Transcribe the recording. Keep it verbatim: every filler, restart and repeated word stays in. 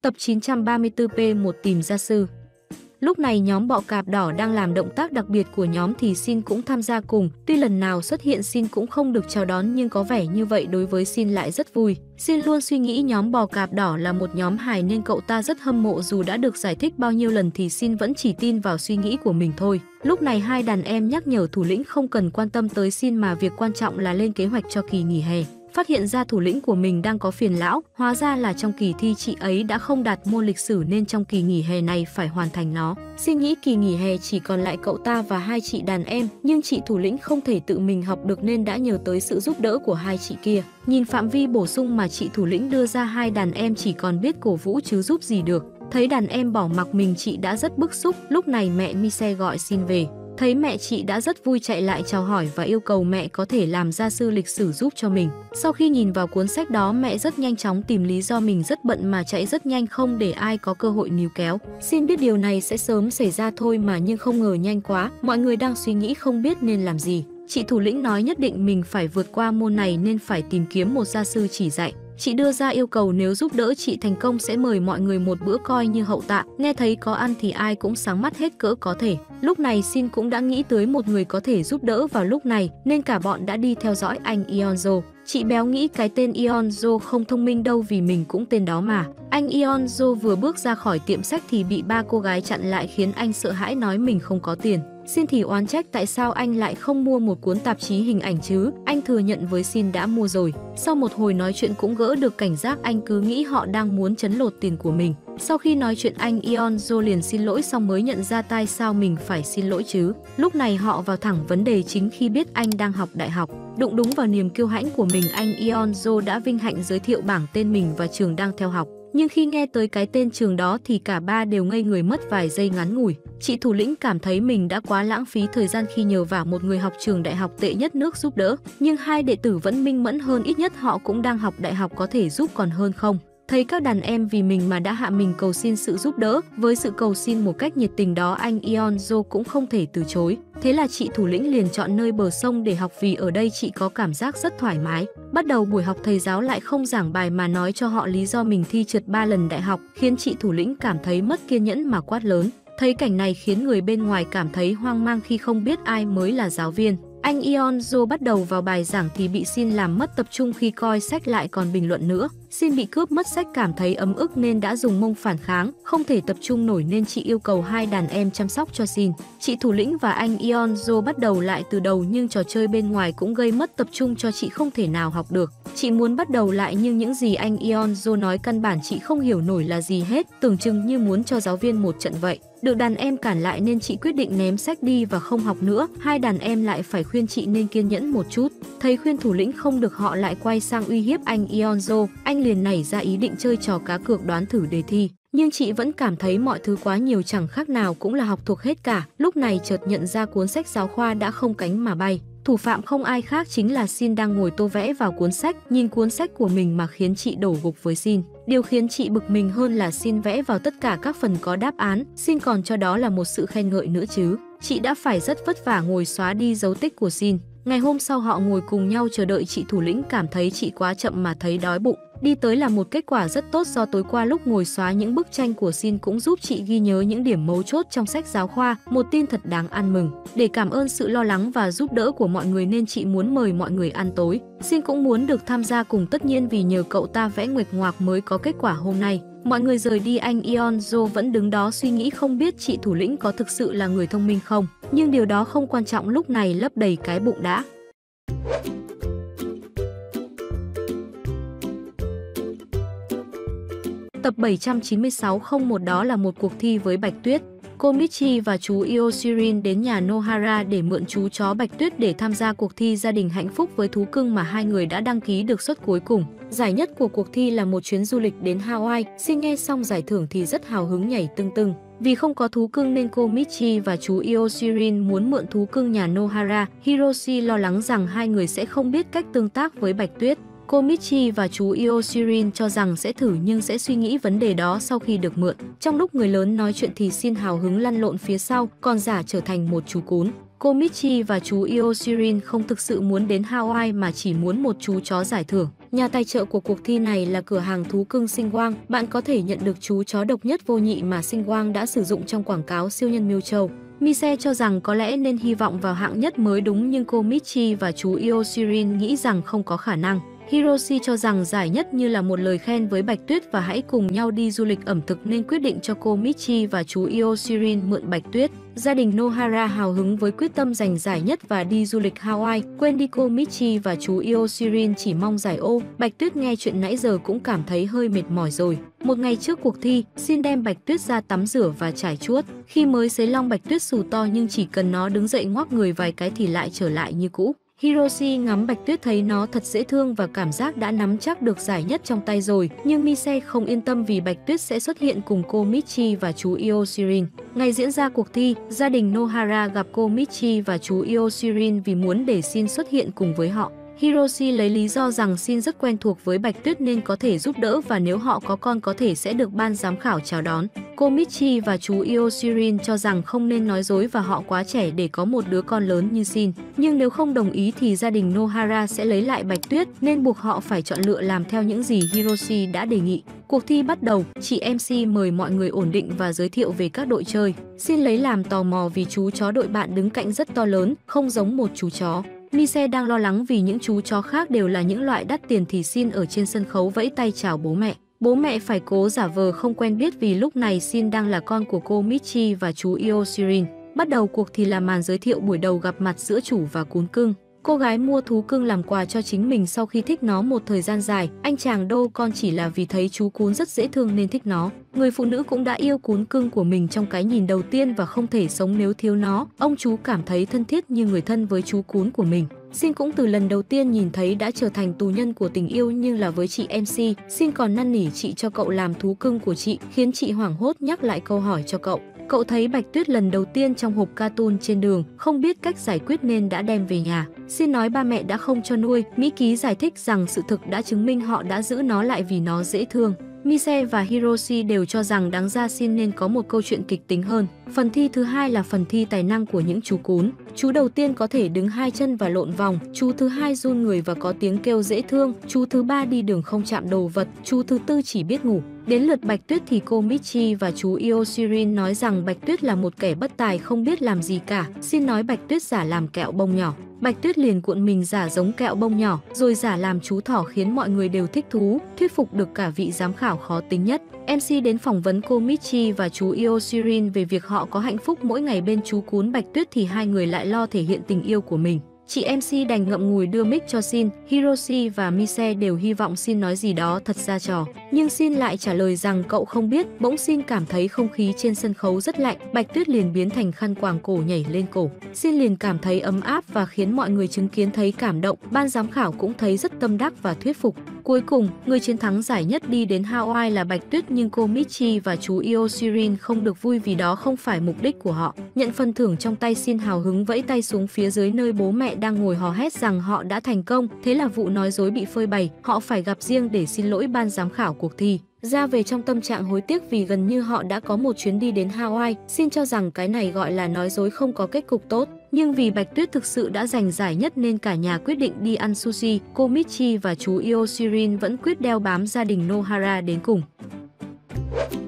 Tập chín trăm ba mươi tư P một tìm gia sư. Lúc này nhóm bọ cạp đỏ đang làm động tác đặc biệt của nhóm thì Xin cũng tham gia cùng. Tuy lần nào xuất hiện Xin cũng không được chào đón nhưng có vẻ như vậy đối với Xin lại rất vui. Xin luôn suy nghĩ nhóm bò cạp đỏ là một nhóm hài nên cậu ta rất hâm mộ, dù đã được giải thích bao nhiêu lần thì Xin vẫn chỉ tin vào suy nghĩ của mình thôi. Lúc này hai đàn em nhắc nhở thủ lĩnh không cần quan tâm tới Xin mà việc quan trọng là lên kế hoạch cho kỳ nghỉ hè. Phát hiện ra thủ lĩnh của mình đang có phiền lão, hóa ra là trong kỳ thi chị ấy đã không đạt môn lịch sử nên trong kỳ nghỉ hè này phải hoàn thành nó. Xin nghĩ kỳ nghỉ hè chỉ còn lại cậu ta và hai chị đàn em, nhưng chị thủ lĩnh không thể tự mình học được nên đã nhờ tới sự giúp đỡ của hai chị kia. Nhìn phạm vi bổ sung mà chị thủ lĩnh đưa ra, hai đàn em chỉ còn biết cổ vũ chứ giúp gì được. Thấy đàn em bỏ mặc mình, chị đã rất bức xúc. Lúc này mẹ Mise gọi Xin về. Thấy mẹ, chị đã rất vui, chạy lại chào hỏi và yêu cầu mẹ có thể làm gia sư lịch sử giúp cho mình. Sau khi nhìn vào cuốn sách đó, mẹ rất nhanh chóng tìm lý do mình rất bận mà chạy rất nhanh, không để ai có cơ hội níu kéo. Xin biết điều này sẽ sớm xảy ra thôi mà, nhưng không ngờ nhanh quá. Mọi người đang suy nghĩ không biết nên làm gì. Chị thủ lĩnh nói nhất định mình phải vượt qua môn này nên phải tìm kiếm một gia sư chỉ dạy. Chị đưa ra yêu cầu nếu giúp đỡ chị thành công sẽ mời mọi người một bữa coi như hậu tạ. Nghe thấy có ăn thì ai cũng sáng mắt hết cỡ có thể. Lúc này Xin cũng đã nghĩ tới một người có thể giúp đỡ vào lúc này nên cả bọn đã đi theo dõi anh Ionzo. Chị béo nghĩ cái tên Ionzo không thông minh đâu vì mình cũng tên đó mà. Anh Ionzo vừa bước ra khỏi tiệm sách thì bị ba cô gái chặn lại khiến anh sợ hãi, nói mình không có tiền. Xin thì oán trách tại sao anh lại không mua một cuốn tạp chí hình ảnh chứ. Anh thừa nhận với Xin đã mua rồi. Sau một hồi nói chuyện cũng gỡ được cảnh giác, anh cứ nghĩ họ đang muốn trấn lột tiền của mình. Sau khi nói chuyện anh Ionzo liền xin lỗi, xong mới nhận ra tại sao mình phải xin lỗi chứ. Lúc này họ vào thẳng vấn đề chính khi biết anh đang học đại học. Đụng đúng vào niềm kiêu hãnh của mình, anh Ionzo đã vinh hạnh giới thiệu bảng tên mình và trường đang theo học. Nhưng khi nghe tới cái tên trường đó thì cả ba đều ngây người mất vài giây ngắn ngủi. Chị thủ lĩnh cảm thấy mình đã quá lãng phí thời gian khi nhờ vả một người học trường đại học tệ nhất nước giúp đỡ. Nhưng hai đệ tử vẫn minh mẫn hơn, ít nhất họ cũng đang học đại học, có thể giúp còn hơn không. Thấy các đàn em vì mình mà đã hạ mình cầu xin sự giúp đỡ, với sự cầu xin một cách nhiệt tình đó anh Ionzo cũng không thể từ chối. Thế là chị thủ lĩnh liền chọn nơi bờ sông để học vì ở đây chị có cảm giác rất thoải mái. Bắt đầu buổi học, thầy giáo lại không giảng bài mà nói cho họ lý do mình thi trượt ba lần đại học, khiến chị thủ lĩnh cảm thấy mất kiên nhẫn mà quát lớn. Thấy cảnh này khiến người bên ngoài cảm thấy hoang mang khi không biết ai mới là giáo viên. Anh Ionzo bắt đầu vào bài giảng thì bị Xin làm mất tập trung khi coi sách, lại còn bình luận nữa. Xin bị cướp mất sách cảm thấy ấm ức nên đã dùng mông phản kháng, không thể tập trung nổi nên chị yêu cầu hai đàn em chăm sóc cho Xin. Chị thủ lĩnh và anh Ionzo bắt đầu lại từ đầu nhưng trò chơi bên ngoài cũng gây mất tập trung cho chị, không thể nào học được. Chị muốn bắt đầu lại nhưng những gì anh Ionzo nói căn bản chị không hiểu nổi là gì hết, tưởng chừng như muốn cho giáo viên một trận vậy. Được đàn em cản lại nên chị quyết định ném sách đi và không học nữa. Hai đàn em lại phải khuyên chị nên kiên nhẫn một chút. Thấy khuyên thủ lĩnh không được, họ lại quay sang uy hiếp anh Ionzo. Anh liền nảy ra ý định chơi trò cá cược đoán thử đề thi. Nhưng chị vẫn cảm thấy mọi thứ quá nhiều, chẳng khác nào cũng là học thuộc hết cả. Lúc này chợt nhận ra cuốn sách giáo khoa đã không cánh mà bay. Thủ phạm không ai khác chính là Xin đang ngồi tô vẽ vào cuốn sách, nhìn cuốn sách của mình mà khiến chị đổ gục với Xin. Điều khiến chị bực mình hơn là Xin vẽ vào tất cả các phần có đáp án, Xin còn cho đó là một sự khen ngợi nữa chứ. Chị đã phải rất vất vả ngồi xóa đi dấu tích của Xin. Ngày hôm sau họ ngồi cùng nhau chờ đợi, chị thủ lĩnh cảm thấy chị quá chậm mà thấy đói bụng. Đi tới là một kết quả rất tốt, do tối qua lúc ngồi xóa những bức tranh của Xin cũng giúp chị ghi nhớ những điểm mấu chốt trong sách giáo khoa, một tin thật đáng ăn mừng. Để cảm ơn sự lo lắng và giúp đỡ của mọi người nên chị muốn mời mọi người ăn tối. Xin cũng muốn được tham gia cùng, tất nhiên vì nhờ cậu ta vẽ nguệch ngoạc mới có kết quả hôm nay. Mọi người rời đi, anh Ionzo vẫn đứng đó suy nghĩ không biết chị thủ lĩnh có thực sự là người thông minh không. Nhưng điều đó không quan trọng, lúc này lấp đầy cái bụng đã. Tập bảy trăm chín mươi sáu không một đó là một cuộc thi với Bạch Tuyết. Cô Michi và chú Ioshirin đến nhà Nohara để mượn chú chó Bạch Tuyết để tham gia cuộc thi gia đình hạnh phúc với thú cưng mà hai người đã đăng ký được suất cuối cùng. Giải nhất của cuộc thi là một chuyến du lịch đến Hawaii. Xin nghe xong giải thưởng thì rất hào hứng nhảy tưng tưng. Vì không có thú cưng nên cô Michi và chú Ioshirin muốn mượn thú cưng nhà Nohara. Hiroshi lo lắng rằng hai người sẽ không biết cách tương tác với Bạch Tuyết. Cô Michi và chú Ioshirin cho rằng sẽ thử nhưng sẽ suy nghĩ vấn đề đó sau khi được mượn. Trong lúc người lớn nói chuyện thì Xin hào hứng lăn lộn phía sau, còn giả trở thành một chú cún. Cô Michi và chú Ioshirin không thực sự muốn đến Hawaii mà chỉ muốn một chú chó giải thưởng. Nhà tài trợ của cuộc thi này là cửa hàng thú cưng Singwang. Bạn có thể nhận được chú chó độc nhất vô nhị mà Singwang đã sử dụng trong quảng cáo siêu nhân Mew Châu. Mise cho rằng có lẽ nên hy vọng vào hạng nhất mới đúng, nhưng cô Michi và chú Eo-Shirin nghĩ rằng không có khả năng. Hiroshi cho rằng giải nhất như là một lời khen với Bạch Tuyết và hãy cùng nhau đi du lịch ẩm thực nên quyết định cho cô Michi và chú Eo-Shirin mượn Bạch Tuyết. Gia đình Nohara hào hứng với quyết tâm giành giải nhất và đi du lịch Hawaii, quên đi cô Michi và chú Eo-Shirin chỉ mong giải ô. Bạch Tuyết nghe chuyện nãy giờ cũng cảm thấy hơi mệt mỏi rồi. Một ngày trước cuộc thi, Shin đem Bạch Tuyết ra tắm rửa và trải chuốt. Khi mới xấy long Bạch Tuyết xù to nhưng chỉ cần nó đứng dậy ngoác người vài cái thì lại trở lại như cũ. Hiroshi ngắm Bạch Tuyết thấy nó thật dễ thương và cảm giác đã nắm chắc được giải nhất trong tay rồi, nhưng Mise không yên tâm vì Bạch Tuyết sẽ xuất hiện cùng cô Michi và chú Eo-Shirin. Ngày diễn ra cuộc thi, gia đình Nohara gặp cô Michi và chú Eo-Shirin vì muốn để Shin xuất hiện cùng với họ. Hiroshi lấy lý do rằng Shin rất quen thuộc với Bạch Tuyết nên có thể giúp đỡ và nếu họ có con có thể sẽ được ban giám khảo chào đón. Cô Michi và chú Eo-Shirin cho rằng không nên nói dối và họ quá trẻ để có một đứa con lớn như Shin. Nhưng nếu không đồng ý thì gia đình Nohara sẽ lấy lại Bạch Tuyết nên buộc họ phải chọn lựa làm theo những gì Hiroshi đã đề nghị. Cuộc thi bắt đầu, chị em xê mời mọi người ổn định và giới thiệu về các đội chơi. Shin lấy làm tò mò vì chú chó đội bạn đứng cạnh rất to lớn, không giống một chú chó. Mise đang lo lắng vì những chú chó khác đều là những loại đắt tiền thì Shin ở trên sân khấu vẫy tay chào bố mẹ. Bố mẹ phải cố giả vờ không quen biết vì lúc này Shin đang là con của cô Michi và chú Eo-Shirin. Bắt đầu cuộc thì là màn giới thiệu buổi đầu gặp mặt giữa chủ và cún cưng. Cô gái mua thú cưng làm quà cho chính mình sau khi thích nó một thời gian dài. Anh chàng đô con chỉ là vì thấy chú cún rất dễ thương nên thích nó. Người phụ nữ cũng đã yêu cún cưng của mình trong cái nhìn đầu tiên và không thể sống nếu thiếu nó. Ông chú cảm thấy thân thiết như người thân với chú cún của mình. Shin cũng từ lần đầu tiên nhìn thấy đã trở thành tù nhân của tình yêu, nhưng là với chị em xê. Shin còn năn nỉ chị cho cậu làm thú cưng của chị, khiến chị hoảng hốt nhắc lại câu hỏi cho cậu. Cậu thấy Bạch Tuyết lần đầu tiên trong hộp cartoon trên đường, không biết cách giải quyết nên đã đem về nhà. Shin nói ba mẹ đã không cho nuôi. Mỹ Ký giải thích rằng sự thực đã chứng minh họ đã giữ nó lại vì nó dễ thương. Mise và Hiroshi đều cho rằng đáng ra Shin nên có một câu chuyện kịch tính hơn. Phần thi thứ hai là phần thi tài năng của những chú cún. Chú đầu tiên có thể đứng hai chân và lộn vòng, chú thứ hai run người và có tiếng kêu dễ thương, chú thứ ba đi đường không chạm đồ vật, chú thứ tư chỉ biết ngủ. Đến lượt Bạch Tuyết thì cô Michi và chú Eo-Shirin nói rằng Bạch Tuyết là một kẻ bất tài không biết làm gì cả. Shin nói Bạch Tuyết giả làm kẹo bông nhỏ. Bạch Tuyết liền cuộn mình giả giống kẹo bông nhỏ, rồi giả làm chú thỏ khiến mọi người đều thích thú, thuyết phục được cả vị giám khảo khó tính nhất. em xê đến phỏng vấn cô Michi và chú Eo-Shirin về việc họ có hạnh phúc mỗi ngày bên chú cún Bạch Tuyết thì hai người lại lo thể hiện tình yêu của mình. Chị em xê đành ngậm ngùi đưa mic cho Shin. Hiroshi và Mise đều hy vọng Shin nói gì đó thật ra trò, nhưng Shin lại trả lời rằng cậu không biết. Bỗng Shin cảm thấy không khí trên sân khấu rất lạnh, Bạch Tuyết liền biến thành khăn quàng cổ nhảy lên cổ. Shin liền cảm thấy ấm áp và khiến mọi người chứng kiến thấy cảm động. Ban giám khảo cũng thấy rất tâm đắc và thuyết phục. Cuối cùng, người chiến thắng giải nhất đi đến Hawaii là Bạch Tuyết, nhưng cô Michi và chú Eo-Shirin không được vui vì đó không phải mục đích của họ. Nhận phần thưởng trong tay, Shin hào hứng vẫy tay xuống phía dưới nơi bố mẹ đang ngồi hò hét rằng họ đã thành công. Thế là vụ nói dối bị phơi bày, họ phải gặp riêng để xin lỗi ban giám khảo cuộc thi. Ra về trong tâm trạng hối tiếc vì gần như họ đã có một chuyến đi đến Hawaii. Shin cho rằng cái này gọi là nói dối không có kết cục tốt. Nhưng vì Bạch Tuyết thực sự đã giành giải nhất nên cả nhà quyết định đi ăn sushi. Cô Michi và chú Eo-Shirin vẫn quyết đeo bám gia đình Nohara đến cùng.